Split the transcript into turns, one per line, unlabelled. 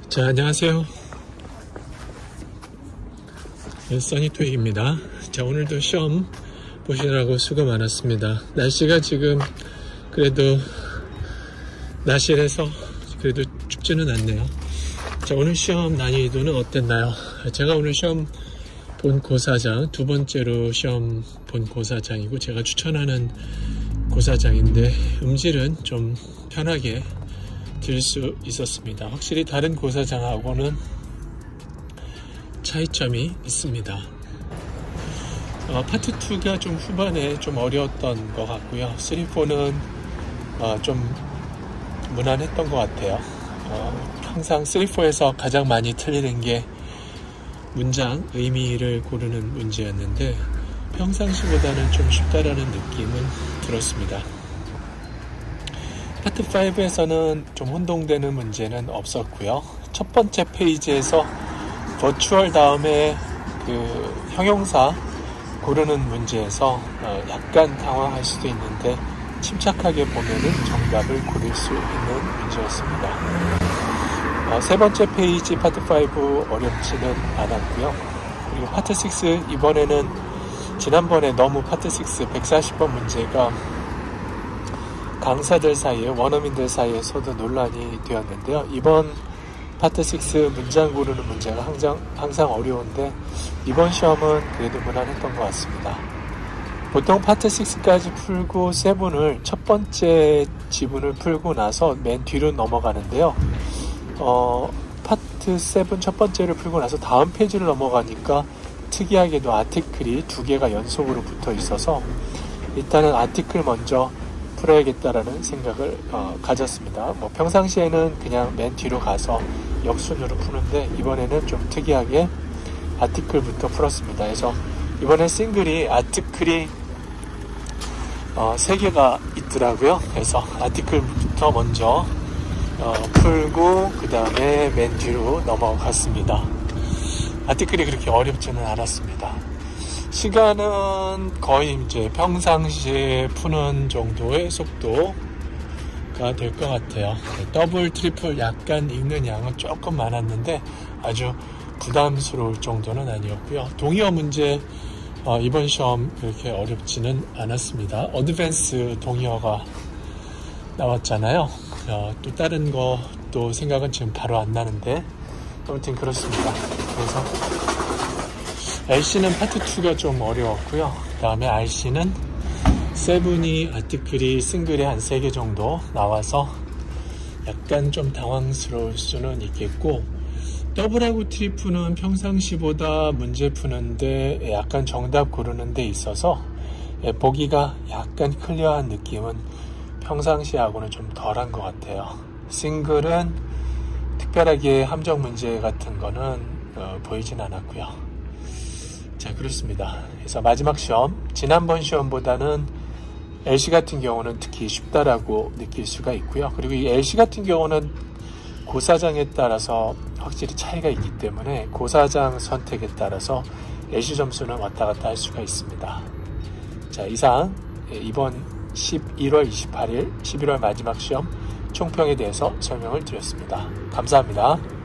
자, 안녕하세요. 써니토익입니다. 자, 오늘도 시험 보시느라고 수고 많았습니다. 날씨가 지금 그래도 날씨라서 그래도 춥지는 않네요. 자, 오늘 시험 난이도는 어땠나요? 제가 오늘 시험 본 고사장, 두 번째로 시험 본 고사장이고 제가 추천하는 고사장인데 음질은 좀 편하게 들을 수 있었습니다. 확실히 다른 고사장하고는 차이점이 있습니다. 파트 2가 좀 후반에 좀 어려웠던 것 같고요. 3, 4는 좀 무난했던 것 같아요. 항상 3, 4에서 가장 많이 틀리는 게 문장 의미를 고르는 문제였는데 평상시보다는 좀 쉽다라는 느낌은 들었습니다. 파트 5에서는 좀 혼동되는 문제는 없었고요. 첫 번째 페이지에서 버추얼 다음에 그 형용사 고르는 문제에서 약간 당황할 수도 있는데 침착하게 보면은 정답을 고를 수 있는 문제였습니다. 세 번째 페이지 파트 5 어렵지는 않았고요. 그리고 파트 6 이번에는 지난번에 너무 파트 6 140번 문제가 강사들 사이에 원어민들 사이에서도 논란이 되었는데요. 이번 파트 6 문장 고르는 문제가 항상 어려운데 이번 시험은 그래도 무난했던 것 같습니다. 보통 파트 6까지 풀고 7을 첫 번째 지문을 풀고 나서 맨 뒤로 넘어가는데요. 파트 7 첫 번째를 풀고 나서 다음 페이지를 넘어가니까 특이하게도 아티클이 두 개가 연속으로 붙어 있어서 일단은 아티클 먼저 풀어야겠다라는 생각을 가졌습니다. 평상시에는 그냥 맨 뒤로 가서 역순으로 푸는데 이번에는 좀 특이하게 아티클부터 풀었습니다. 그래서 이번에 싱글이 아티클이 3개가 있더라고요. 그래서 아티클부터 먼저 풀고 그 다음에 맨 뒤로 넘어갔습니다. 아티클이 그렇게 어렵지는 않았습니다. 시간은 거의 이제 평상시에 푸는 정도의 속도가 될 것 같아요. 더블, 트리플 약간 읽는 양은 조금 많았는데 아주 부담스러울 정도는 아니었고요. 동의어 문제 이번 시험 그렇게 어렵지는 않았습니다. 어드밴스 동의어가 나왔잖아요. 또 다른 것도 생각은 지금 바로 안 나는데 아무튼 그렇습니다. 그래서 LC는 파트 2가 좀 어려웠고요. 그 다음에 RC는 7이 아티클이 싱글에 한 3개 정도 나와서 약간 좀 당황스러울 수는 있겠고 더블하고 트리플은 평상시보다 문제 푸는데 약간 정답 고르는 데 있어서 보기가 약간 클리어한 느낌은 평상시하고는 좀 덜한 것 같아요. 싱글은 특별하게 함정 문제 같은 거는 보이진 않았고요. 자, 그렇습니다. 그래서 마지막 시험, 지난번 시험보다는 LC 같은 경우는 특히 쉽다라고 느낄 수가 있고요. 그리고 이 LC 같은 경우는 고사장에 따라서 확실히 차이가 있기 때문에 고사장 선택에 따라서 LC 점수는 왔다 갔다 할 수가 있습니다. 자, 이상 이번 11월 28일 11월 마지막 시험 총평에 대해서 설명을 드렸습니다. 감사합니다.